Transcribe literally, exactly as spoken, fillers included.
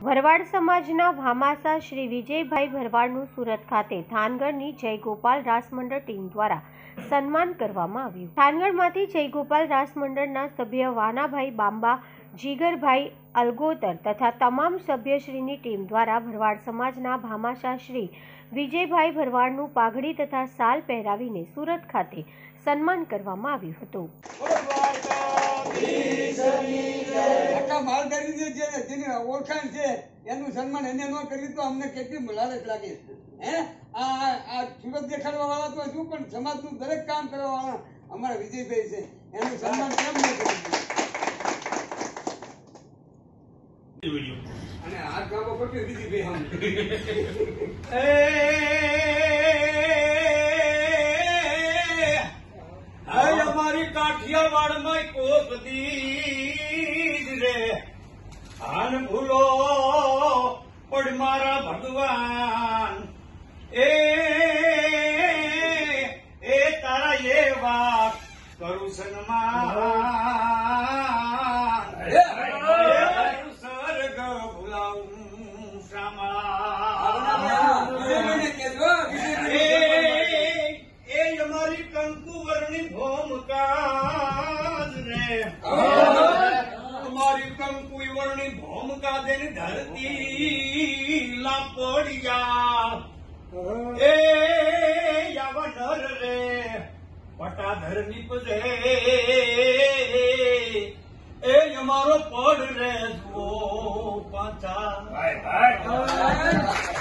ભરવાડ સમાજના ભામાસા શ્રી વિજયભાઈ ભરવાડનું સુરત ખાતે થાનગઢની જય ગોપાલ રાસ મંડળ ટીમ દ્વારા સન્માન કરવામાં આવ્યું। થાનગઢમાંથી જય ગોપાલ રાસ મંડળના સભ્ય વાનાભાઈ બાંબા, જીગરભાઈ અલગોતર તથા તમામ સભ્યશ્રીની ટીમ દ્વારા ભરવાડ સમાજના ભામાસા શ્રી વિજયભાઈ ભરવાડનું પાઘડી તથા સાલ પહેરાવીને સુરત ખાતે સન્માન કરવામાં આવ્યું હતું। ઓળખાણ છે એનું સન્માન એને ન કરી તો અમને કેટલી લાલચ લાગે હે। આ સુરત દેખાડવા વાળા તો શું પણ સમાજનું દરેક કામ કરવા વાળા અમારા વિજયભાઈ છે, એનું સન્માન કેમ ન કર્યું? અને હાથ ગામો પકડી વિજયભાઈ અમારી કાઠિયાવાડ માં કોક દીજ રે આન ભૂલો પડ મારા ભગવાન એ એ તારા એ વાત કરું સન્માન સ્વર્ગ ભૂલાવું શામા એ અમારી કંકુવરની ભૂમકા રે અમારી કંકુ વર્ણી ભૂમકા દેની ધરતી લાપોડિયા એ યાવા નર રે પટાધર નીપજે એ અમારો પડ રે જુઓ પાછા।